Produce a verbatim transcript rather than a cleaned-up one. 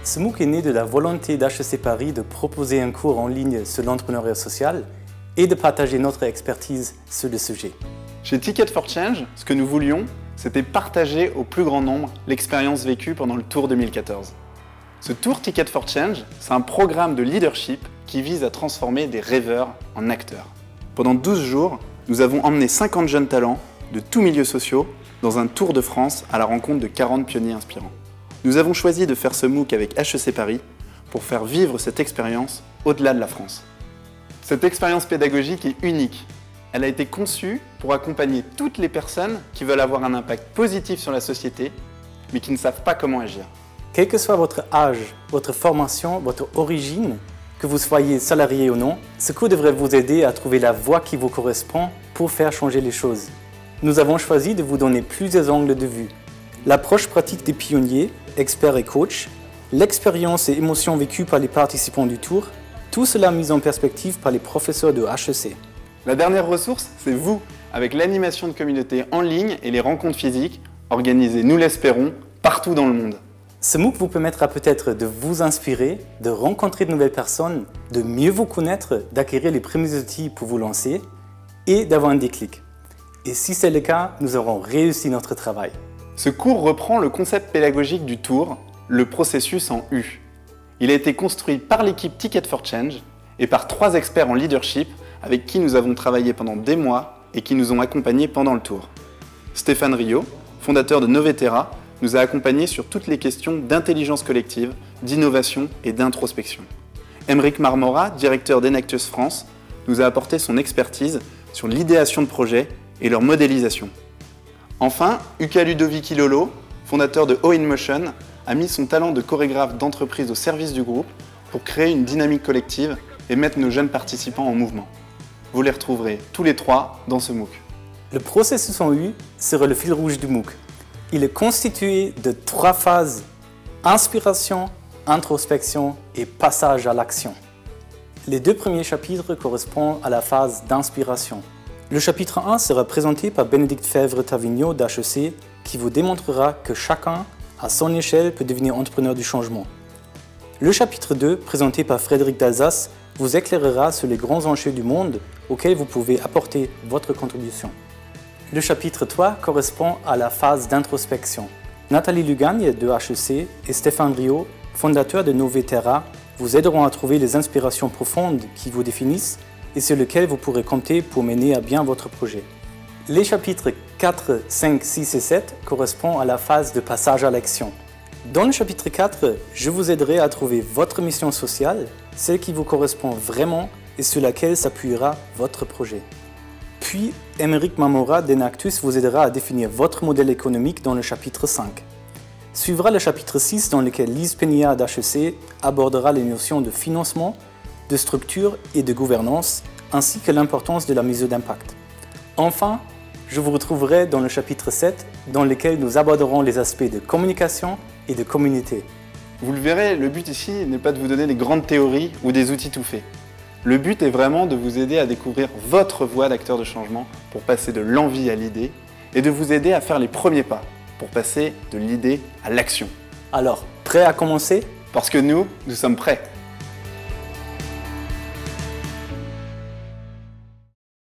Ce MOOC est né de la volonté d'H E C Paris de proposer un cours en ligne sur l'entrepreneuriat social et de partager notre expertise sur le sujet. Chez Ticket for Change, ce que nous voulions, c'était partager au plus grand nombre l'expérience vécue pendant le Tour deux mille quatorze. Ce Tour Ticket for Change, c'est un programme de leadership qui vise à transformer des rêveurs en acteurs. Pendant douze jours, nous avons emmené cinquante jeunes talents de tous milieux sociaux dans un tour de France à la rencontre de quarante pionniers inspirants. Nous avons choisi de faire ce MOOC avec H E C Paris pour faire vivre cette expérience au-delà de la France. Cette expérience pédagogique est unique. Elle a été conçue pour accompagner toutes les personnes qui veulent avoir un impact positif sur la société, mais qui ne savent pas comment agir. Quel que soit votre âge, votre formation, votre origine, que vous soyez salarié ou non, ce cours devrait vous aider à trouver la voie qui vous correspond pour faire changer les choses. Nous avons choisi de vous donner plusieurs angles de vue. L'approche pratique des pionniers, experts et coachs, l'expérience et émotions vécues par les participants du tour, tout cela mis en perspective par les professeurs de H E C. La dernière ressource, c'est vous, avec l'animation de communautés en ligne et les rencontres physiques, organisées, nous l'espérons, partout dans le monde. Ce MOOC vous permettra peut-être de vous inspirer, de rencontrer de nouvelles personnes, de mieux vous connaître, d'acquérir les premiers outils pour vous lancer et d'avoir un déclic. Et si c'est le cas, nous aurons réussi notre travail. Ce cours reprend le concept pédagogique du tour, le processus en U. Il a été construit par l'équipe Ticket for Change et par trois experts en leadership avec qui nous avons travaillé pendant des mois et qui nous ont accompagnés pendant le tour. Stéphane Rio, fondateur de Novetera, nous a accompagnés sur toutes les questions d'intelligence collective, d'innovation et d'introspection. Aymeric Marmora, directeur d'Enactus France, nous a apporté son expertise sur l'idéation de projets et leur modélisation. Enfin, Uka Ludovici Lolo, fondateur de O in Motion, a mis son talent de chorégraphe d'entreprise au service du groupe pour créer une dynamique collective et mettre nos jeunes participants en mouvement. Vous les retrouverez tous les trois dans ce MOOC. Le processus en U sera le fil rouge du MOOC. Il est constitué de trois phases: inspiration, introspection et passage à l'action. Les deux premiers chapitres correspondent à la phase d'inspiration. Le chapitre un sera présenté par Bénédicte Fèvre-Tavigno d'H E C qui vous démontrera que chacun, à son échelle, peut devenir entrepreneur du changement. Le chapitre deux, présenté par Frédéric d'Alsace, vous éclairera sur les grands enjeux du monde auxquels vous pouvez apporter votre contribution. Le chapitre trois correspond à la phase d'introspection. Nathalie Lugagne de H E C et Stéphane Rio, fondateur de Novetera, vous aideront à trouver les inspirations profondes qui vous définissent et sur lesquelles vous pourrez compter pour mener à bien votre projet. Les chapitres quatre, cinq, six et sept correspondent à la phase de passage à l'action. Dans le chapitre quatre, je vous aiderai à trouver votre mission sociale, celle qui vous correspond vraiment et sur laquelle s'appuiera votre projet. Puis, Aymeric Marmora d'Enactus vous aidera à définir votre modèle économique dans le chapitre cinq. Suivra le chapitre six dans lequel Lise Penia d'H E C abordera les notions de financement, de structure et de gouvernance, ainsi que l'importance de la mesure d'impact. Enfin, je vous retrouverai dans le chapitre sept, dans lequel nous aborderons les aspects de communication et de communauté. Vous le verrez, le but ici n'est pas de vous donner des grandes théories ou des outils tout faits. Le but est vraiment de vous aider à découvrir votre voie d'acteur de changement pour passer de l'envie à l'idée et de vous aider à faire les premiers pas pour passer de l'idée à l'action. Alors, prêt à commencer ? Parce que nous, nous sommes prêts.